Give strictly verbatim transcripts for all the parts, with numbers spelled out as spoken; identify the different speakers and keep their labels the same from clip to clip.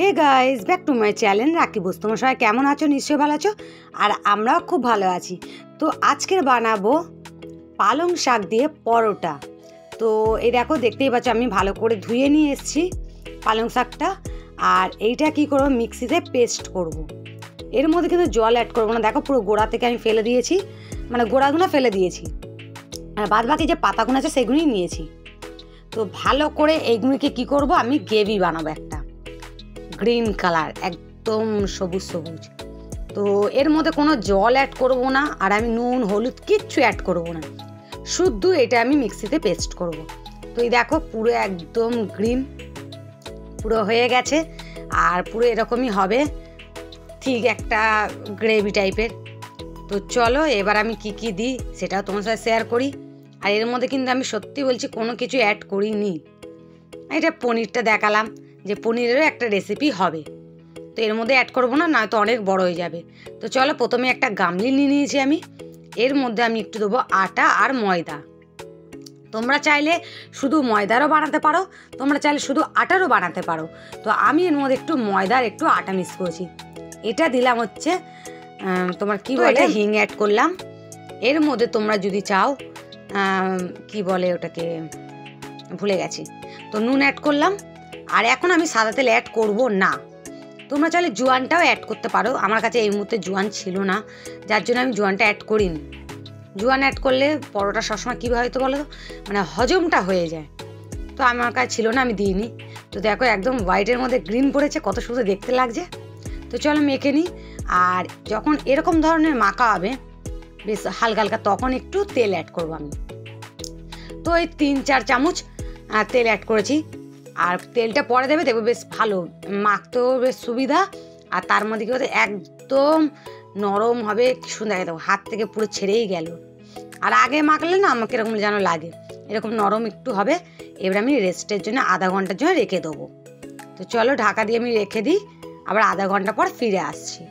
Speaker 1: Hey guys, back to my channel Rocky boss. তোমরা সবাই কেমন আছো? নিশ্চয়ই ভালো আছো, আর আমরাও খুব ভালো আছি। তো আজকের বানাবো পালং শাক দিয়ে পরোটা। তো এই দেখো, দেখতেই পাচ্ছ আমি ভালো করে ধুয়ে নিয়ে এসেছি পালং শাকটা। আর এইটা কি করবো, মিক্সিতে পেস্ট করব। এর মধ্যে কিন্তু জল অ্যাড করবো না। দেখো পুরো গোড়া থেকে আমি ফেলে দিয়েছি, মানে গোড়াগুলো ফেলে দিয়েছি, আর বাদ বাকি যে পাতাগুলো আছে সেগুলোই নিয়েছি। তো ভালো করে এইগুলিকে কি করব, আমি গ্রেভি বানাবো একটা গ্রিন কালার, একদম সবুজ সবুজ। তো এর মধ্যে কোনো জল অ্যাড করব না, আর আমি নুন হলুদ কিচ্ছু অ্যাড করব না, শুধু এটা আমি মিক্সিতে পেস্ট করব। তো এই দেখো পুরো একদম গ্রিন পুরো হয়ে গেছে, আর পুরো এরকমই হবে, ঠিক একটা গ্রেভি টাইপের। তো চলো এবার আমি কি কি দিই সেটাও তোমার সাথে শেয়ার করি। আর এর মধ্যে কিন্তু আমি সত্যি বলছি কোনো কিছু অ্যাড করিনি। এটা পনিরটা দেখালাম যে পনিরেরও একটা রেসিপি হবে, তো এর মধ্যে অ্যাড করবো না, নয়তো অনেক বড় হয়ে যাবে। তো চলো প্রথমে একটা গামলি নিয়ে নিয়েছি আমি, এর মধ্যে আমি একটু দেবো আটা আর ময়দা। তোমরা চাইলে শুধু ময়দারও বানাতে পারো, তোমরা চাইলে শুধু আটারও বানাতে পারো। তো আমি এর মধ্যে একটু ময়দার একটু আটা মিক্স করেছি। এটা দিলাম হচ্ছে তোমার কি বলে হিং অ্যাড করলাম। এর মধ্যে তোমরা যদি চাও কি বলে ওটাকে ভুলে গেছি, তো নুন অ্যাড করলাম। আর এখন আমি সাদা তেল অ্যাড করব না, তোমরা চাইলে জোয়ানটাও অ্যাড করতে পারো। আমার কাছে এই মুহূর্তে জোয়ান ছিল না, যার জন্য আমি জোয়ানটা অ্যাড করিনি। জোয়ান অ্যাড করলে পরোটা সবসময় কীভাবে হয়তো বলো, মানে হজমটা হয়ে যায়, তো আমার কাছে ছিল না, আমি দিইনি। তো দেখো একদম হোয়াইটের মধ্যে গ্রিন পড়েছে, কত সুন্দর দেখতে লাগছে। তো চলো মেখে নিই। আর যখন এরকম ধরনের মাখা হবে বেশ হালকা হালকা, তখন একটু তেল অ্যাড করবো আমি। তো এই তিন চার চামচ তেল অ্যাড করেছি, আর তেলটা পরে দেবে, দেখবে বেশ ভালো মাখতেও বেশ সুবিধা। আর তার মধ্যে কি হতে একদম নরম হবে, কি সুন্দর দেখো, হাত থেকে পুরো ছেড়েই গেল। আর আগে মাখলে না আমাকে এরকম যেন লাগে, এরকম নরম একটু হবে। এবার আমি রেস্টের জন্য আধা ঘন্টার জন্য রেখে দেবো। তো চলো ঢাকা দিয়ে আমি রেখে দিই, আবার আধা ঘন্টা পর ফিরে আসছি।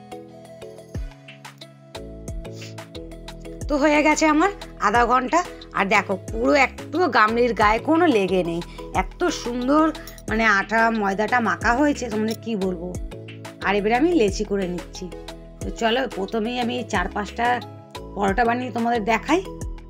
Speaker 1: তো হয়ে গেছে আমার আধা ঘন্টা, আর দেখো পুরো একটু গামলির গায়ে কোনো লেগে নেই, এত সুন্দর মানে আটা ময়দাটা মাখা হয়েছে তোমাদের কি বলবো। আর এবারে আমি লেচি করে নিচ্ছি। তো চলো প্রথমেই আমি চার পাঁচটা পরোটা বানিয়ে তোমাদের দেখাই।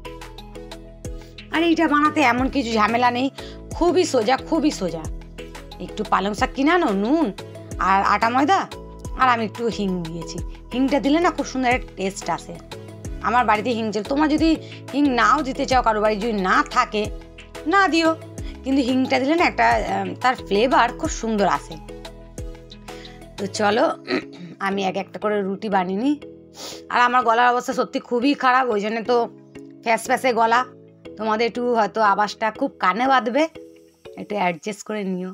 Speaker 1: আর এইটা বানাতে এমন কিছু ঝামেলা নেই, খুবই সোজা খুবই সোজা। একটু পালং শাক কিনে আনো, নুন আর আটা ময়দা, আর আমি একটু হিং দিয়েছি। হিংটা দিলে না খুব সুন্দর একটা টেস্ট আসে। আমার বাড়িতে হিং ছিল, তোমরা যদি হিং নাও দিতে চাও, কারো বাড়ি যদি না থাকে না দিও, কিন্তু হিংটা দিলে না একটা তার ফ্লেভার খুব সুন্দর আসে। তো চলো আমি এক একটা করে রুটি বানিয়ে নিই। আর আমার গলার অবস্থা সত্যি খুবই খারাপ, ওই জন্য তো ফ্যাস ফ্যাসে গলা, তোমাদের একটু হয়তো আওয়াজটা খুব কানে বাঁধবে, একটু অ্যাডজাস্ট করে নিও।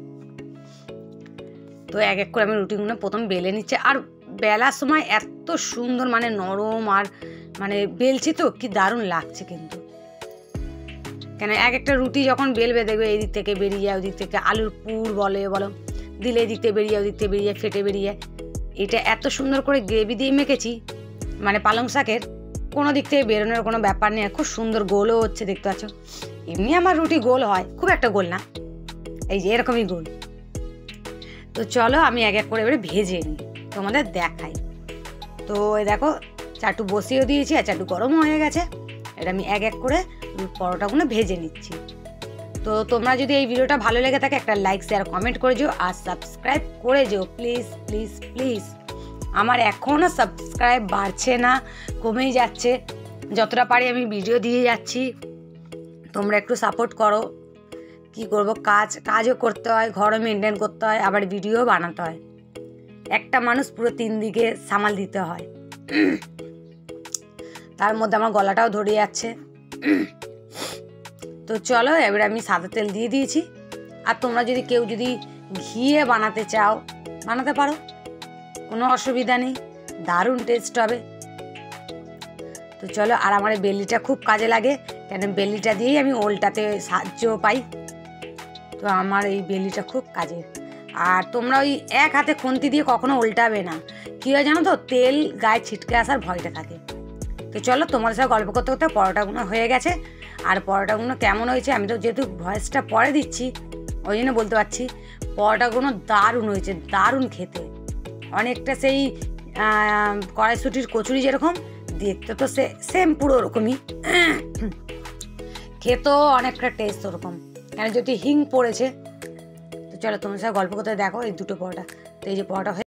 Speaker 1: তো এক এক করে আমি রুটিগুলো প্রথম বেলে নিচ্ছি, আর বেলার সময় এত সুন্দর মানে নরম, আর মানে বেলছি তো কি দারুণ লাগছে কিন্তু। কেন এক একটা রুটি যখন বেলবে দেখবে এই দিক থেকে বেরিয়ে যায়, ওই দিক থেকে আলুর পুর বলে বলো দিলে এই দিক থেকে বেরিয়ে যায়, ওই দিক থেকে বেরিয়ে যায়, ফেটে বেরিয়ে যায়। এটা এত সুন্দর করে গ্রেভি দিয়ে মেখেছি, মানে পালং শাকের কোনো দিক থেকে বেরোনোর কোনো ব্যাপার নেই। খুব সুন্দর গোলও হচ্ছে, দেখতে পাচ্ছ। এমনি আমার রুটি গোল হয়, খুব একটা গোল না, এই যে এরকমই গোল। তো চলো আমি এক এক করে এবারে ভেজে নিই, তোমাদের দেখাই। তো এই দেখো চাটু বসিয়েও দিয়েছি, আর চাটু গরমও হয়ে গেছে। এটা আমি এক এক করে পরোটাগুলো ভেজে নিচ্ছি। তো তোমরা যদি এই ভিডিওটা ভালো লেগে থাকে একটা লাইক শেয়ার কমেন্ট করে যেও, আর সাবস্ক্রাইব করে যেও প্লিজ প্লিজ প্লিজ। আমার এখনও সাবস্ক্রাইব বাড়ছে না, কমেই যাচ্ছে। যতটা পারি আমি ভিডিও দিয়ে যাচ্ছি, তোমরা একটু সাপোর্ট করো। কি করব, কাজ কাজও করতে হয়, ঘরও মেনটেন করতে হয়, আবার ভিডিও বানাতে হয়। একটা মানুষ পুরো তিন দিকে সামাল দিতে হয়, তার মধ্যে আমার গলাটাও ধরে যাচ্ছে। তো চলো এবার আমি সাদা তেল দিয়ে দিয়েছি। আর তোমরা যদি কেউ যদি ঘিয়ে বানাতে চাও বানাতে পারো, কোনো অসুবিধা নেই, দারুণ টেস্ট হবে। তো চলো, আর আমার এই বেলিটা খুব কাজে লাগে, কেন বেলিটা দিয়েই আমি ওলটাতে সাহায্য পাই। তো আমার এই বেলিটা খুব কাজের। আর তোমরা ওই এক হাতে খুন্তি দিয়ে কখনো উল্টাবে না, কী হয় জানো তো, তেল গায়ে ছিটকে আসার ভয়টা থাকে। তো চলো তোমাদের সাথে গল্প করতে করতে পরোটাগুলো হয়ে গেছে। আর পরোটাগুলো কেমন হয়েছে আমি তো যেহেতু ভয়েসটা পরে দিচ্ছি ওই জন্য বলতে পারছি, পরোটাগুলো দারুণ হয়েছে, দারুণ খেতে, অনেকটা সেই কড়াইশুটির কচুরি যেরকম দেখতে তো সে সেম পুরো ওরকমই, খেতেও অনেকটা টেস্ট ওরকম, কেন যদি হিং পড়েছে। তো চলো তোমার সাথে গল্প করতে দেখো এই দুটো পরোটা। তো এই যে পরোটা